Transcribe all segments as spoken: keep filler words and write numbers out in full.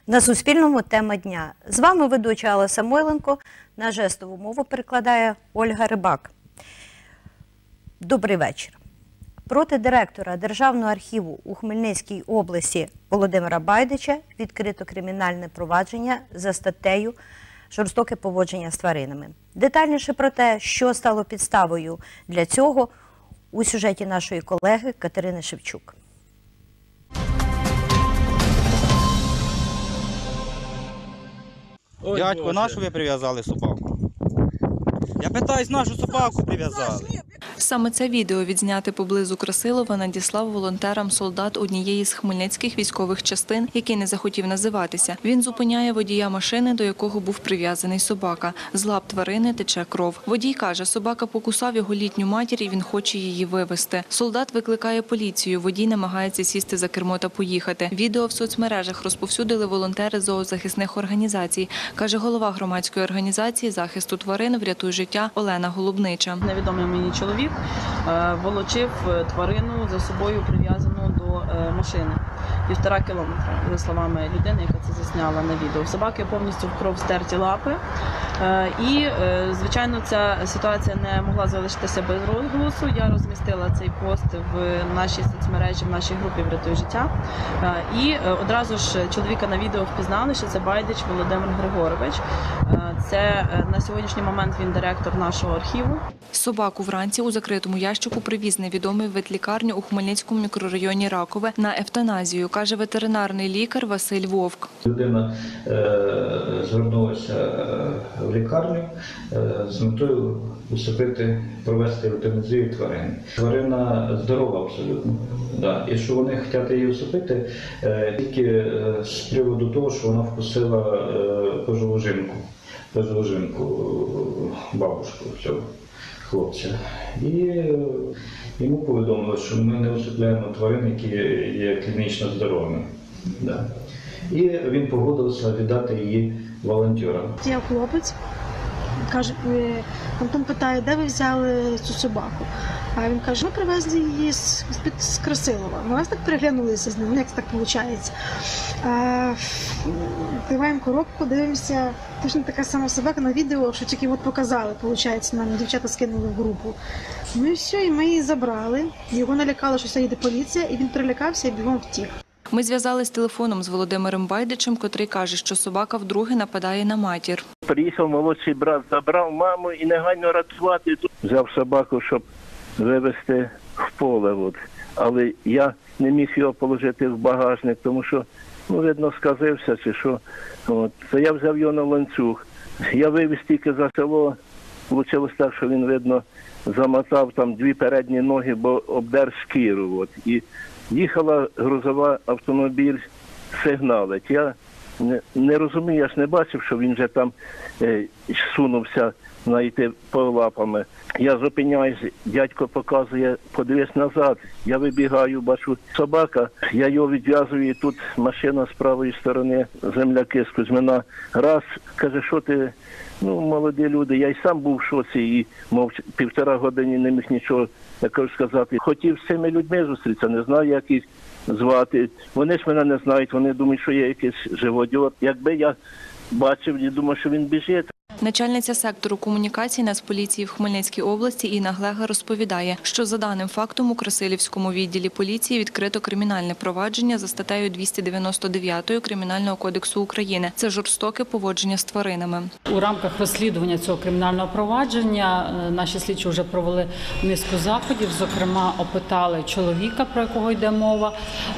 На Суспільному тема дня. З вами ведуча Алла Самойленко. На жестову мову перекладає Ольга Рибак. Добрий вечір. Проти директора Державного архіву у Хмельницькій області Володимира Байдича відкрито кримінальне провадження за статтею «Жорстоке поводження з тваринами». Детальніше про те, що стало підставою для цього, у сюжеті нашої колеги Катерини Шевчук. Ой, дядько, Боже. нашу ви прив'язали собаку? Я питаюсь, нашу собаку прив'язали? Саме це відео, відзняте поблизу Красилова, надіслав волонтерам солдат однієї з хмельницьких військових частин, який не захотів називатися. Він зупиняє водія машини, до якого був прив'язаний собака. З лап тварини тече кров. Водій каже, собака покусав його літню матір і він хоче її вивезти. Солдат викликає поліцію, водій намагається сісти за кермо та поїхати. Відео в соцмережах розповсюдили волонтери зоозахисних організацій, каже голова громадської організації захисту тварин «Врятуй життя» Олена Голубнича. Невідомий мені чоловік волочив тварину за собою прив'язану до машини. Півтора кілометра, за словами людини, яка це засняла на відео. Собаки повністю в кров стерті лапи. І, звичайно, ця ситуація не могла залишитися без розголосу. Я розмістила цей пост в нашій соцмережі, в нашій групі «Врятуй життя». І одразу ж чоловіка на відео впізнали, що це Байдич Володимир Григорович. Це на сьогоднішній момент він директор нашого архіву. Собаку вранці у закритому ящику привіз невідомий в ветлікарню у Хмельницькому мікрорайоні Ракове на евтаназію, каже ветеринарний лікар Василь Вовк. Людина е, звернулася в лікарню е, з метою усипити, провести евтаназію тварини. Тварина здорова абсолютно. Да. І що вони хочуть її усипити е, тільки е, з приводу того, що вона вкусила е, кожову жінку, кожову жінку, бабушку цього хлопця. І йому повідомили, що ми не усипляємо тварин, які є клінічно здоровими. Да. І він погодився віддати її волонтерам. Є хлопець, каже, Антон питає, де ви взяли цю собаку? А він каже, ми привезли її з, з Красилова. Ми вас так переглянулися з ним, як це так виходить. Відкриваємо коробку, дивимося, точно така сама собака на відео, що тільки от показали, виходить, нам дівчата скинули в групу. Ну і все, і ми її забрали. Його налякало, що сьогодні йде поліція, і він перелякався і бігом втік. Ми зв'язались телефоном з Володимиром Байдичем, котрий каже, що собака вдруге нападає на матір. Приїхав молодший брат, забрав маму і негайно рятувати. Взяв собаку, щоб вивезти в поле. От. Але я не міг його положити в багажник, тому що, ну, видно, сказився чи що. От. То я взяв його на ланцюг. Я вивіз тільки за село. Вийшло так, що він, видно, замотав там дві передні ноги, бо обдер шкіру. От. І їхала грузова автомобіль, сигналить. Я не, не розумію, я ж не бачив, що він вже там е, сунувся знайти по лапами. Я зупиняюсь, дядько показує, подивись назад. Я вибігаю, бачу собака, я його відв'язую, і тут машина з правої сторони, земляки з Кузьмина. Раз, каже, що ти, ну, молоді люди, я й сам був в шоці, і, мов, півтора години не міг нічого, я кажу, сказати. Хотів з цими людьми зустрітися, не знаю, як їх звати. Вони ж мене не знають, вони думають, що я якийсь живодьор. Якби я бачив, я думав, що він біжить. Начальниця сектору комунікацій Нацполіції в Хмельницькій області Інна Глега розповідає, що за даним фактом у Красилівському відділі поліції відкрито кримінальне провадження за статтею двісті дев'яносто дев'ять Кримінального кодексу України. Це жорстоке поводження з тваринами. У рамках розслідування цього кримінального провадження наші слідчі вже провели низку заходів, зокрема опитали чоловіка, про якого йде мова,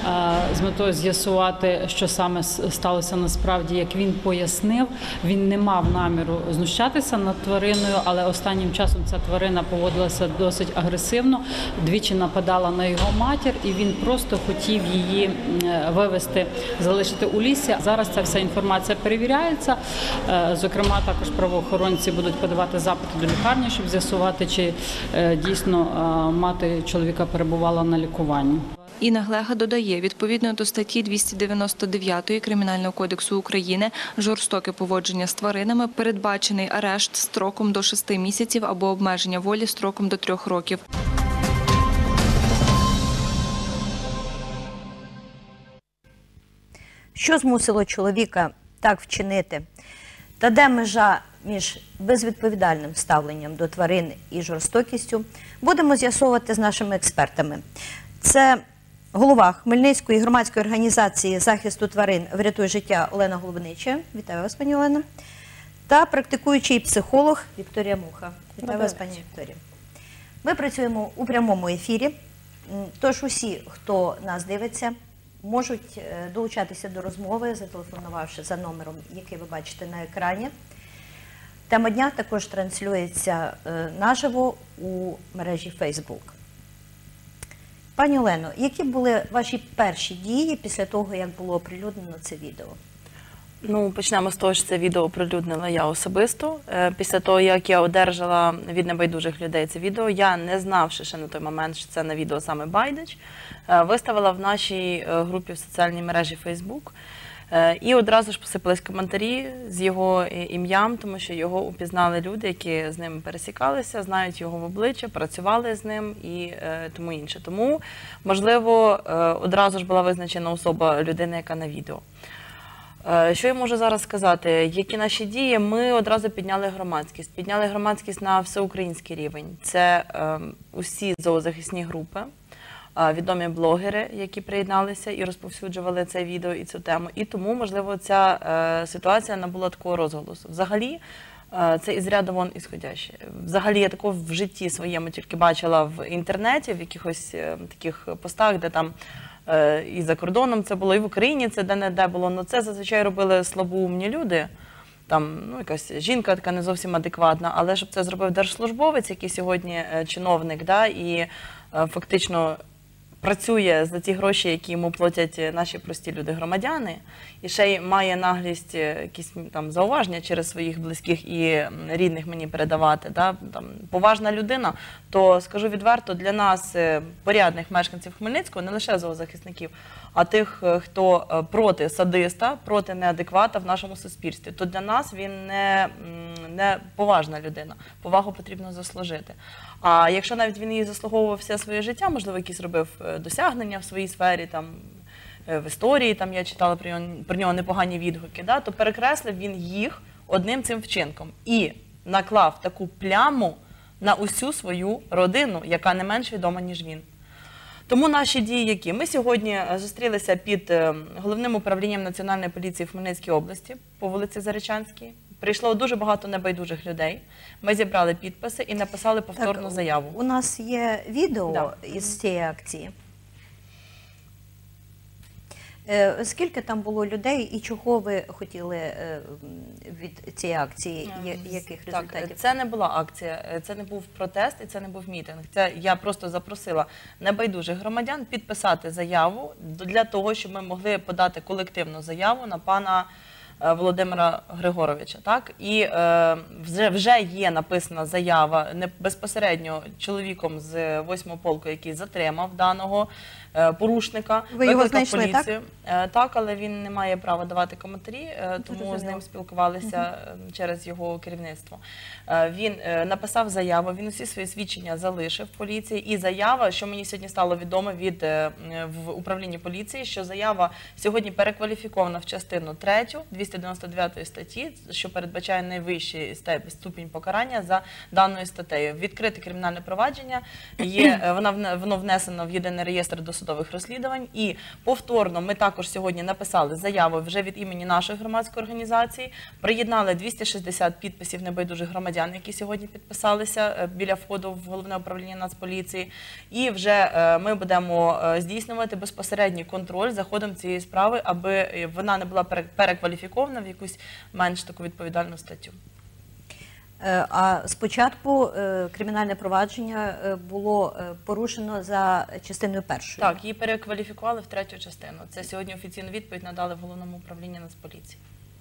з метою з'ясувати, що саме сталося насправді. Як він пояснив, він не мав наміру знущатися над твариною, але останнім часом ця тварина поводилася досить агресивно, двічі нападала на його матір, і він просто хотів її вивезти, залишити у лісі. Зараз ця вся інформація перевіряється. Зокрема, також правоохоронці будуть подавати запити до лікарні, щоб з'ясувати, чи дійсно мати чоловіка перебувала на лікуванні. Інна Глега додає, відповідно до статті двісті дев'яносто дев'ять Кримінального кодексу України жорстоке поводження з тваринами передбачений арешт строком до шести місяців або обмеження волі строком до трьох років. Що змусило чоловіка так вчинити? Та де межа між безвідповідальним ставленням до тварин і жорстокістю, будемо з'ясовувати з нашими експертами. Це голова Хмельницької громадської організації захисту тварин «Врятуй життя» Олена Голубнича. Вітаю вас, пані Олена. Та практикуючий психолог Вікторія Муха. Вітаю вас, пані Вікторія. Ми працюємо у прямому ефірі, тож усі, хто нас дивиться, можуть долучатися до розмови, зателефонувавши за номером, який ви бачите на екрані. Тема дня також транслюється наживо у мережі Facebook. Пані Олено, які були ваші перші дії після того, як було оприлюднено це відео? Ну, почнемо з того, що це відео оприлюднила я особисто. Після того, як я одержала від небайдужих людей це відео, я, не знавши ще на той момент, що це на відео саме Байдич, виставила в нашій групі в соціальній мережі Facebook. І одразу ж посипались коментарі з його ім'ям, тому що його упізнали люди, які з ним пересікалися, знають його в обличчя, працювали з ним і тому інше. Тому, можливо, одразу ж була визначена особа людини, яка на відео. Що я можу зараз сказати? Які наші дії? Ми одразу підняли громадськість. Підняли громадськість на всеукраїнський рівень. Це е, усі зоозахисні групи, е, відомі блогери, які приєдналися і розповсюджували це відео і цю тему. І тому, можливо, ця е, ситуація набула такого розголосу. Взагалі, е, це із ряду вон ісходяще. Взагалі, я такого в житті своєму тільки бачила в інтернеті, в якихось е, таких постах, де там і за кордоном це було, і в Україні це де-не-де було. Но це зазвичай робили слабоумні люди. Там, ну, якась жінка така не зовсім адекватна, але щоб це зробив держслужбовець, який сьогодні чиновник, да, і фактично працює за ті гроші, які йому платять наші прості люди-громадяни, і ще й має наглість якісь там зауваження через своїх близьких і рідних мені передавати, да, там, поважна людина, то, скажу відверто, для нас, порядних мешканців Хмельницького, не лише зоозахисників, а тих, хто проти садиста, проти неадеквата в нашому суспільстві, то для нас він не, не поважна людина. Повагу потрібно заслужити. А якщо навіть він її заслуговував все своє життя, можливо, якісь робив досягнення в своїй сфері, там, в історії, там я читала про нього, про нього непогані відгуки, да, то перекреслив він їх одним цим вчинком і наклав таку пляму на усю свою родину, яка не менш відома, ніж він. Тому наші дії які? Ми сьогодні зустрілися під Головним управлінням Національної поліції в Хмельницькій області по вулиці Заречанській. Прийшло дуже багато небайдужих людей. Ми зібрали підписи і написали повторну так, заяву. У нас є відео да. із цієї акції. Е, скільки там було людей і чого ви хотіли е, від цієї акції, яких результатів? Так, це не була акція, це не був протест і це не був мітинг. Це я просто запросила небайдужих громадян підписати заяву для того, щоб ми могли подати колективну заяву на пана Володимира Григоровича. Так? І е, вже, вже є написана заява не безпосередньо чоловіком з восьмого полку, який затримав даного е, порушника. Ви його знайшли, поліцію. так? Е, так, але він не має права давати коментарі, е, тому з ним спілкувалися угу. через його керівництво. Е, він е, написав заяву, він усі свої свідчення залишив в поліції. І заява, що мені сьогодні стало відомо від е, в управлінні поліції, що заява сьогодні перекваліфікована в частину третю двісті дев'яносто дев'ятої статті, що передбачає найвищий ступінь покарання за даною статтею. Відкрите кримінальне провадження, є, вона, воно внесено в єдиний реєстр досудових розслідувань. І повторно ми також сьогодні написали заяву вже від імені нашої громадської організації, приєднали двісті шістдесят підписів небайдужих громадян, які сьогодні підписалися біля входу в Головне управління Нацполіції. І вже ми будемо здійснювати безпосередній контроль за ходом цієї справи, аби вона не була перекваліфікована в якусь менш таку відповідальну статтю. А спочатку кримінальне провадження було порушено за частиною першою? Так, її перекваліфікували в третю частину. Це сьогодні офіційну відповідь надали в Головному управлінні Нацполіції.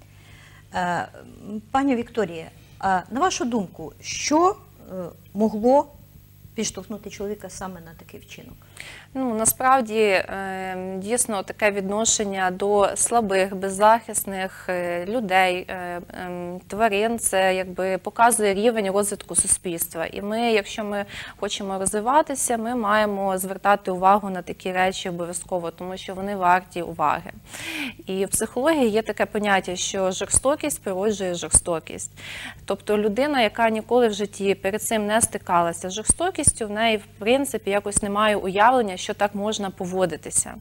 Пані Вікторія, на вашу думку, що могло підштовхнути чоловіка саме на такий вчинок? Ну, насправді, е, дійсно, таке відношення до слабих, беззахисних е, людей, е, е, тварин, це якби показує рівень розвитку суспільства. І ми, якщо ми хочемо розвиватися, ми маємо звертати увагу на такі речі обов'язково, тому що вони варті уваги. І в психології є таке поняття, що жорстокість породжує жорстокість. Тобто людина, яка ніколи в житті перед цим не стикалася з жорстокістю, в неї, в принципі, якось немає уявлення, що так можна поводитися.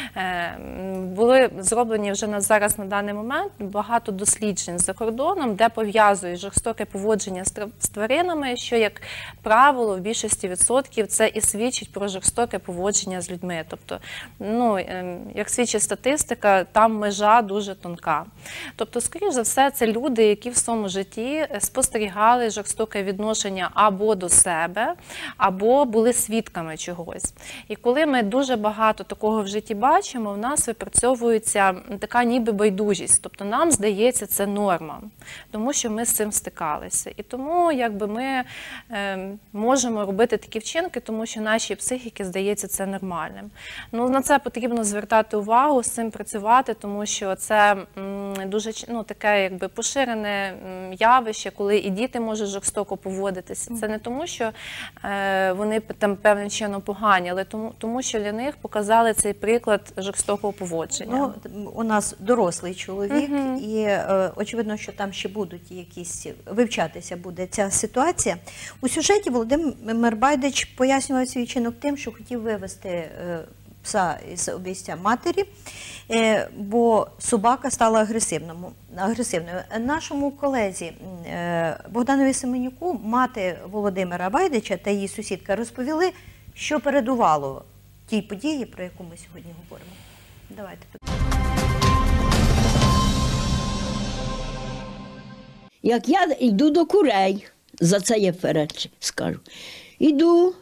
Були зроблені вже на зараз, на даний момент, багато досліджень за кордоном, де пов'язують жорстоке поводження з тваринами, що, як правило, в більшості відсотків це і свідчить про жорстоке поводження з людьми. Тобто, ну, як свідчить статистика, там межа дуже тонка. Тобто, скоріш за все, це люди, які в своєму житті спостерігали жорстоке відношення або до себе, або були свідками чогось. І коли ми дуже багато такого в житті бачимо, в нас випрацьовується така ніби байдужість. Тобто нам здається, це норма, тому що ми з цим стикалися. І тому якби ми е, можемо робити такі вчинки, тому що нашій психіці здається це нормальним. Ну, на це потрібно звертати увагу, з цим працювати, тому що це м, дуже ну, таке якби поширене м, явище, коли і діти можуть жорстоко поводитися. Це не тому, що е, вони там певним чином погані, але тому, тому що для них показали цей приклад жорстокого поводження. Ну, у нас дорослий чоловік, угу. і е, очевидно, що там ще будуть якісь, вивчатися буде ця ситуація. У сюжеті Володимир Байдич пояснював свій вчинок тим, що хотів вивести е, пса із обійстя матері, е, бо собака стала агресивною. Нашому колезі е, Богданові Семенюку мати Володимира Байдича та її сусідка розповіли, що передувало тій події, про яку ми сьогодні говоримо. Давайте. Як я йду до курей, за це я вперед скажу, йду,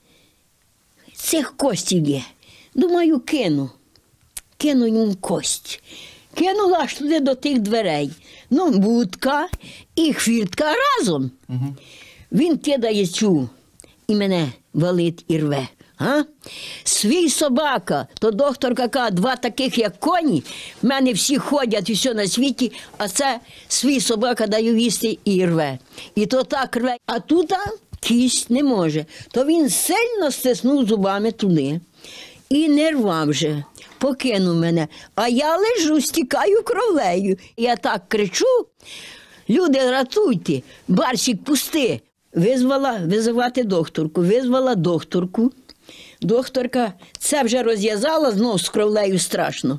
цих костів є, думаю, кину, кину йому кость. Кинула аж туди до тих дверей. Ну, будка і хвіртка разом. Угу. Він кидає цю і мене валить і рве. А? Свій собака, то докторка каже, два таких, як коні, в мене всі ходять і все на світі, а це свій собака дає їсти і рве. І то так рве. А тут кість не може. То він сильно стиснув зубами туди і не рвав вже. Покинув мене. А я лежу, стікаю кровлею. Я так кричу, люди, рятуйте, Барсик, пусти. Визвала визивати докторку, визвала докторку. Докторка це вже розв'язала, знов з кровлею страшно.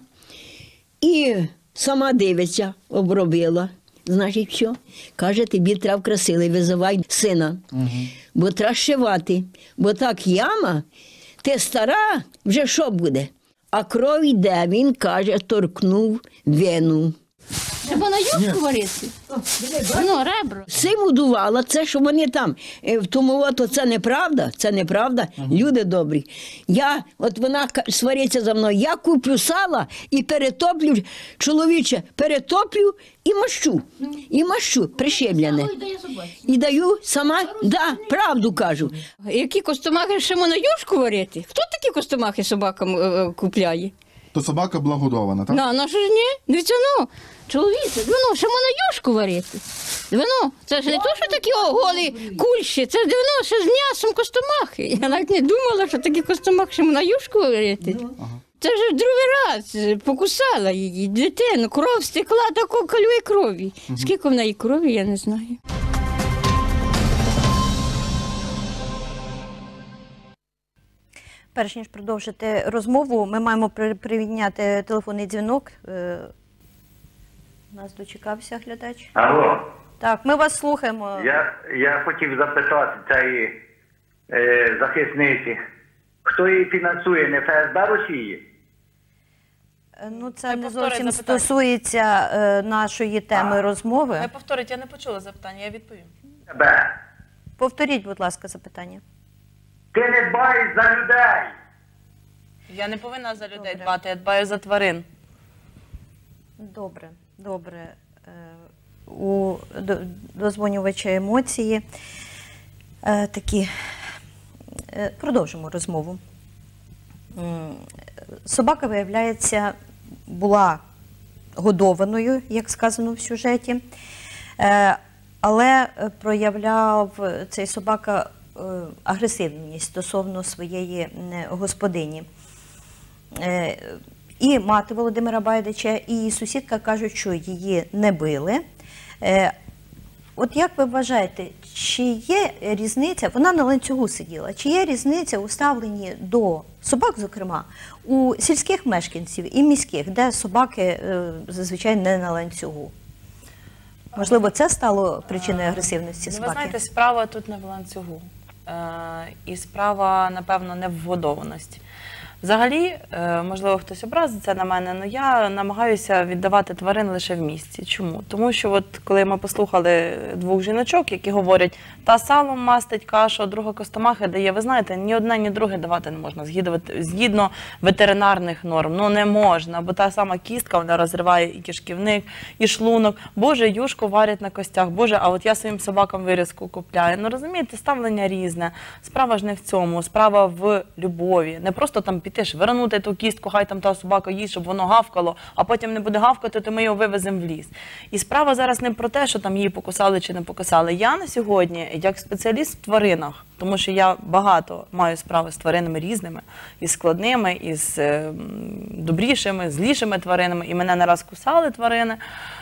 І сама дивиться, обробила. Значить, що? Каже, тобі треба красили, визивай сина. Угу. Бо треба шивати. Бо так яма, ти стара, вже що буде? А кров йде, він каже, торкнув вену. Треба на юшку варити? Ну, ребро. Сиву дувала, це, що вони там, в тому, то це неправда, це неправда, ага. Люди добрі. Я, от вона свариться за мною, я куплю сала і перетоплю, чоловіче, перетоплю і мащу, і мащу, прищеплене. І даю сама, да, правду кажу. Які костомахи ще можна юшку варити? Хто такі костомахи собакам е, купляє? То собака благодована, так? Да, ну що ж ні? Дивіться, ну, чоловіче, ну, ще можна юшку варити. Воно, це ж не то, що такі о, голі кульші, це воно ще з м'ясом костомахи. Я навіть не думала, що такі костомахи ще можна юшку варити. Ага. Це ж другий раз покусала її, дитину, кров стекла такої кольової крові. Угу. Скільки в неї крові, я не знаю. Перш ніж продовжити розмову, ми маємо прийняти телефонний дзвінок. У нас дочекався глядач. Алло. Так, ми вас слухаємо. Я, я хотів запитати цієї е, захисниці, хто її фінансує, не Ф С Б Росії? Ну, це не зовсім стосується е, нашої теми а. розмови. Ви повторіть, я не почула запитання, я відповім. Тебе. Повторіть, будь ласка, запитання. Ти не дбаєш за людей. Я не повинна за людей добре. дбати, я дбаю за тварин. Добре, добре. У дозвонювача емоції такі. Продовжимо розмову. Собака, виявляється, була годованою, як сказано в сюжеті, але проявляв цей собака агресивність стосовно своєї господині. І мати Володимира Байдича, і сусідка кажуть, що її не били. От як ви вважаєте, чи є різниця, вона на ланцюгу сиділа, чи є різниця у ставленні до собак, зокрема, у сільських мешканців і міських, де собаки зазвичай не на ланцюгу? Можливо, це стало причиною агресивності собаки? Ви знаєте, справа тут не в ланцюгу. І справа, напевно, не в вгодованості. Взагалі, можливо, хтось образиться на мене, але я намагаюся віддавати тварин лише в місті. Чому? Тому що от коли ми послухали двох жіночок, які говорять, та салом мастить кашу, а друга костомахи дає, ви знаєте, ні одне, ні друге давати не можна, згідно ветеринарних норм. Ну не можна, бо та сама кістка, вона розриває і кишківник, і шлунок. Боже, юшку варять на костях, боже, а от я своїм собакам вирізку купляю. Ну розумієте, ставлення різне. Справа ж не в цьому, справа в любові. Не просто там піти ж, вернути ту кістку, хай там та собака їсть, щоб воно гавкало, а потім не буде гавкати, то ми його вивеземо в ліс. І справа зараз не про те, що там її покусали чи не покусали. Я на сьогодні, як спеціаліст в тваринах, тому що я багато маю справи з тваринами різними, і складними, і з е, добрішими, злішими тваринами, і мене не раз кусали тварини,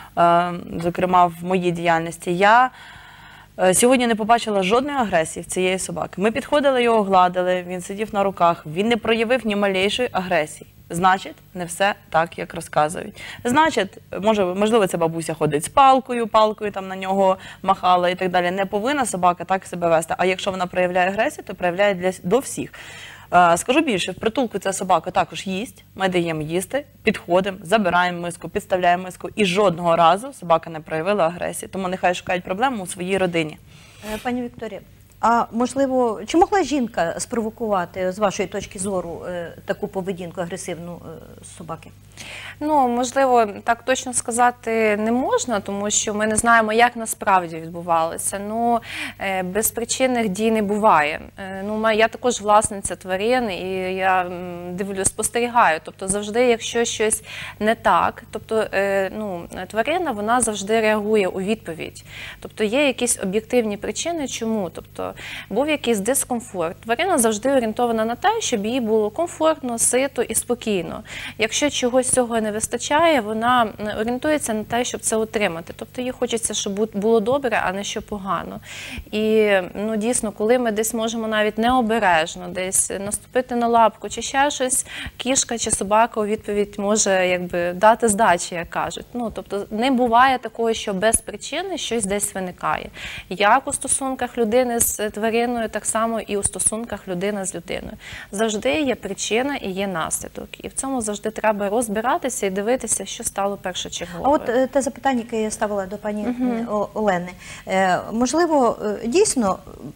е, зокрема в моїй діяльності. Я сьогодні не побачила жодної агресії в цієї собаки. Ми підходили, його гладили, він сидів на руках, він не проявив ні малейшої агресії. Значить, не все так, як розказують. Значить, може, можливо, ця бабуся ходить з палкою, палкою там на нього махала і так далі. Не повинна собака так себе вести. А якщо вона проявляє агресію, то проявляє для, до всіх. Скажу більше, в притулку ця собака також їсть, ми даємо їсти, підходимо, забираємо миску, підставляємо миску. І жодного разу собака не проявила агресії. Тому нехай шукають проблему у своїй родині. Пані Вікторія, а можливо, чи могла жінка спровокувати, з вашої точки зору, таку поведінку агресивну собаки? Ну, можливо, так точно сказати не можна, тому що ми не знаємо, як насправді відбувалося. Ну, безпричинних дій не буває. Ну, я також власниця тварин, і я дивлюсь, спостерігаю. Тобто завжди, якщо щось не так, тобто, ну, тварина, вона завжди реагує у відповідь. Тобто є якісь об'єктивні причини, чому. Тобто був якийсь дискомфорт. Тварина завжди орієнтована на те, щоб їй було комфортно, сито і спокійно. Якщо чогось цього не вистачає, вона орієнтується на те, щоб це отримати. Тобто їй хочеться, щоб було добре, а не що погано. І, ну, дійсно, коли ми десь можемо навіть необережно десь наступити на лапку чи ще щось, кішка чи собака у відповідь може, якби, дати здачі, як кажуть. Ну, тобто не буває такого, що без причини щось десь виникає. Як у стосунках людини з твариною, так само і у стосунках людини з людиною. Завжди є причина і є наслідок. І в цьому завжди треба розбиратися і дивитися, що стало першочергово. А от те запитання, яке я ставила до пані uh-huh. Олени. Можливо, дійсно,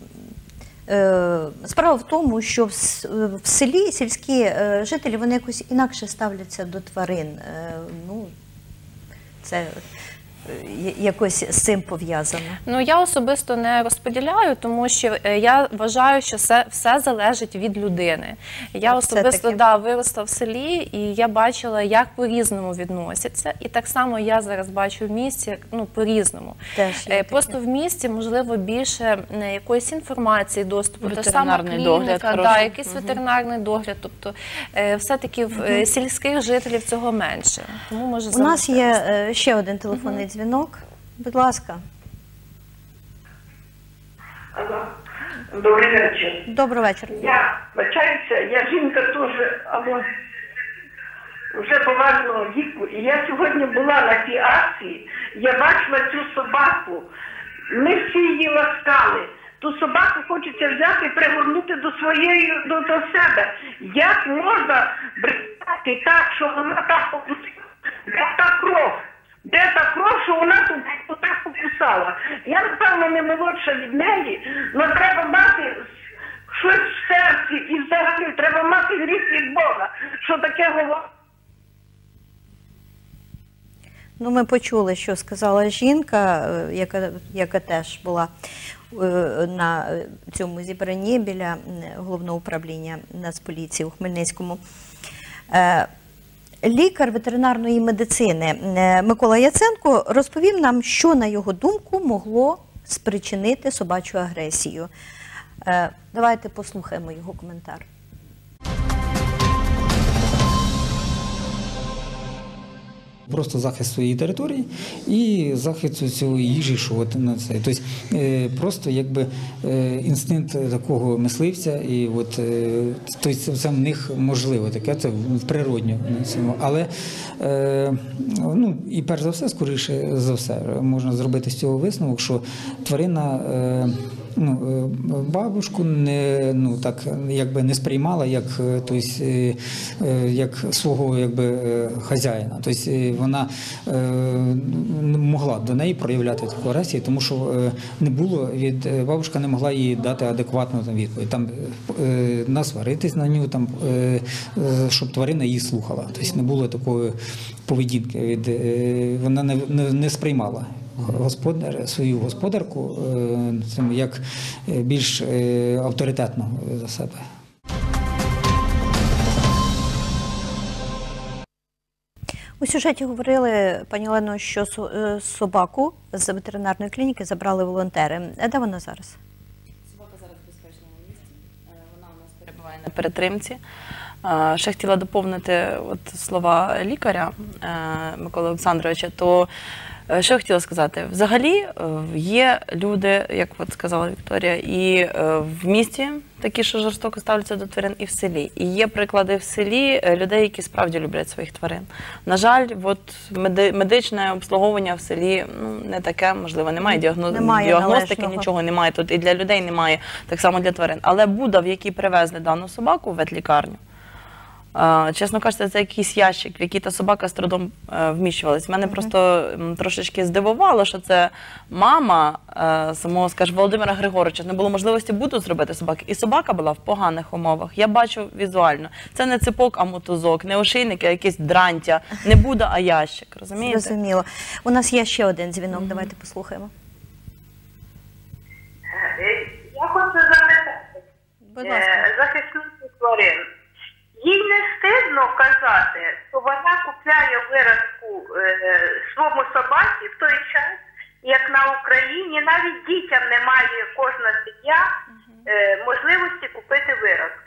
справа в тому, що в селі сільські жителі, вони якось інакше ставляться до тварин. Ну, це якось з цим пов'язано? Ну, я особисто не розподіляю, тому що я вважаю, що все, все залежить від людини. Я От особисто да, виросла в селі, і я бачила, як по-різному відносяться. І так само я зараз бачу в місті, ну, по-різному. Просто в місті, можливо, більше якоїсь інформації, доступу, та сама клініка, да, якийсь угу. ветеринарний догляд. Тобто, все-таки в угу. сільських жителів цього менше. Тому, може, у нас є ще один телефонний угу. дзвінок. Будь ласка. Алло. Добрий вечір. Добрий вечір. Я вибачаюся, я жінка теж, але вже поважного віку. І я сьогодні була на цій акції, я бачила цю собаку. Ми всі її ласкали. Ту собаку хочеться взяти і пригорнути до своєї, до, до себе. Як можна брати так, що вона так покусила? Де та кров? Де та кров, що вона тут так покусала? Я, напевно, не молодша від неї, але треба мати щось в серці і взагалі треба мати гріх від Бога, що таке говорить. Ну, ми почули, що сказала жінка, е, яка, яка теж була е, на цьому зібранні біля м, головного управління Нацполіції у Хмельницькому. Е, Лікар ветеринарної медицини е, Микола Яценко розповів нам, що, на його думку, могло спричинити собачу агресію. Е, Давайте послухаємо його коментар. Просто захист своєї території і захист цього їжі, що от на це. Тобто е, просто якби е, інстинкт такого мисливця, і от е, тобто це в них можливо таке, це природньо. Але е, ну і перш за все, скоріше за все, можна зробити з цього висновок, що тварина е, ну, бабушку не ну так якби не сприймала як, тобто, як свого якби хазяїна. Тобто вона не могла до неї проявляти таку агресію, тому що не було від бабушка не могла їй дати адекватну там відповідь. Там насваритись на нього, там щоб тварина її слухала. Тобто не було такої поведінки від вона не, не, не сприймала господар, свою господарку як більш авторитетну за себе. У сюжеті говорили, пані Олено, що собаку з ветеринарної клініки забрали волонтери. Де вона зараз? Собака зараз в безпечному місці. Вона у нас перебуває на перетримці. Ще хотіла доповнити от слова лікаря Миколи Олександровича, то що я хотіла сказати? Взагалі є люди, як от сказала Вікторія, і в місті такі, що жорстоко ставляться до тварин, і в селі. І є приклади в селі людей, які справді люблять своїх тварин. На жаль, от медичне обслуговування в селі ну, не таке, можливо, немає, діагноз... немає діагностики, належного. Нічого немає тут. І для людей немає, так само для тварин. Але Буда, в якій привезли дану собаку в ветлікарню, чесно кажучи, це якийсь ящик, в який та собака з трудом вміщувалась. Мене mm-hmm. просто трошечки здивувало, що це мама самого, скажімо, Володимира Григоровича. Не було можливості Буду зробити собаки. І собака була в поганих умовах. Я бачу візуально. Це не ципок, а мотузок, не ошейник, а якесь дрантя. Не Буда, а ящик. Розумієте? Зрозуміло. У нас є ще один дзвінок. Mm-hmm. Давайте послухаємо. Я хочу запитати. Будь ласка. Захисницю тварин. Їй не стидно казати, що вона купляє виразку е, своєму собаці в той час, як на Україні навіть дітям немає кожна сім'я е, можливості купити виразку.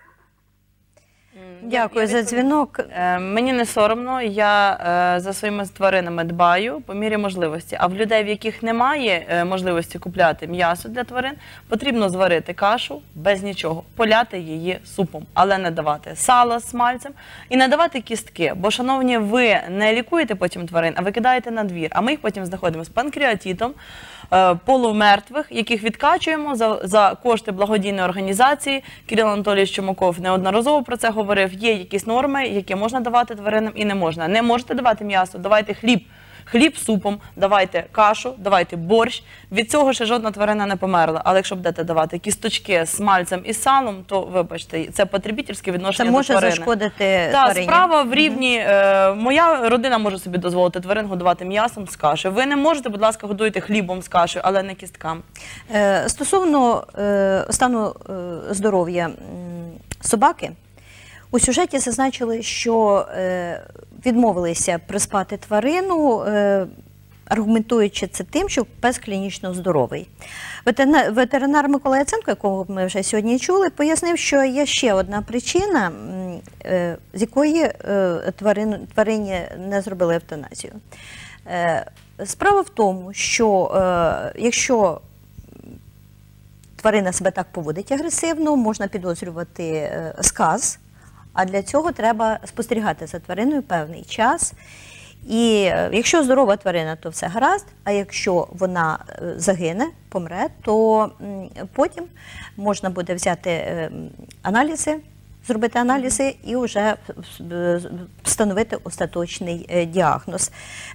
Дякую за дзвінок. Мені не соромно, я за своїми тваринами дбаю по мірі можливості. А в людей, в яких немає можливості купляти м'ясо для тварин, потрібно зварити кашу без нічого, поляти її супом, але не давати сала з смальцем і не давати кістки. Бо, шановні, ви не лікуєте потім тварин, а ви кидаєте на двір. А ми їх потім знаходимо з панкреатитом, полумертвих, яких відкачуємо за, за кошти благодійної організації. Кирил Анатолійович Чумаков неодноразово про це говорив. Є якісь норми, які можна давати тваринам і не можна. Не можете давати м'ясо, давайте хліб. Хліб з супом, давайте кашу, давайте борщ. Від цього ще жодна тварина не померла. Але якщо будете давати кісточки з смальцем і салом, то, вибачте, це потребітельське відношення до тварини. Це може зашкодити Так, тварині. справа в рівні. Е, моя родина може собі дозволити тварин годувати м'ясом з кашею. Ви не можете, будь ласка, годуйте хлібом з кашею, але не кістками. Е, стосовно е, стану е, здоров'я м, собаки, у сюжеті зазначили, що е, відмовилися приспати тварину, е, аргументуючи це тим, що пес клінічно здоровий. Ветеринар, ветеринар Микола Яценко, якого ми вже сьогодні чули, пояснив, що є ще одна причина, е, з якої е, тварин, тварині не зробили евтаназію. Е, справа в тому, що е, якщо тварина себе так поводить агресивно, можна підозрювати е, сказ. А для цього треба спостерігати за твариною певний час. І якщо здорова тварина, то все гаразд, а якщо вона загине, помре, то потім можна буде взяти аналізи, зробити аналізи і вже встановити остаточний діагноз.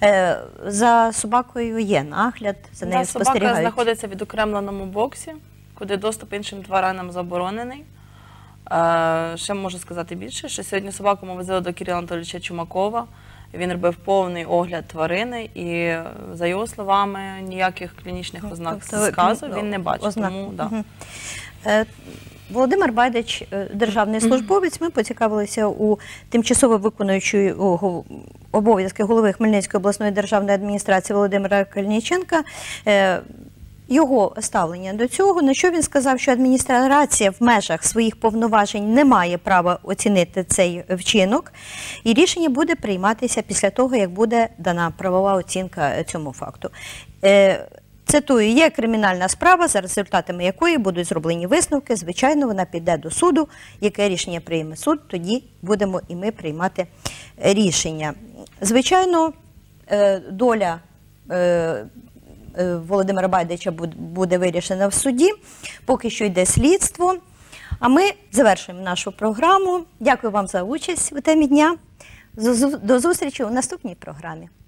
За собакою є нагляд, за нею спостерігають. Собака знаходиться в відокремленому боксі, куди доступ іншим тваринам заборонений. Ще можу сказати більше, що сьогодні собаку ми возили до Кирила Анатолійовича Чумакова. Він робив повний огляд тварини і, за його словами, ніяких клінічних ознак Тобто, сказу ну, він не бачив. ознак. Тому, да. Мгм. Е, Володимир Байдич, е, державний службовець, ми поцікавилися у тимчасово виконуючої о, го- обов'язки голови Хмельницької обласної державної адміністрації Володимира Кальниченка, е, його ставлення до цього, на що він сказав, що адміністрація в межах своїх повноважень не має права оцінити цей вчинок, і рішення буде прийматися після того, як буде дана правова оцінка цьому факту. Е, Цитую, є кримінальна справа, за результатами якої будуть зроблені висновки. Звичайно, вона піде до суду. Яке рішення прийме суд, тоді будемо і ми приймати рішення. Звичайно, е, доля е, е, Володимира Байдича буд- буде вирішена в суді. Поки що йде слідство. А ми завершуємо нашу програму. Дякую вам за участь у темі дня. Зу- До зустрічі у наступній програмі.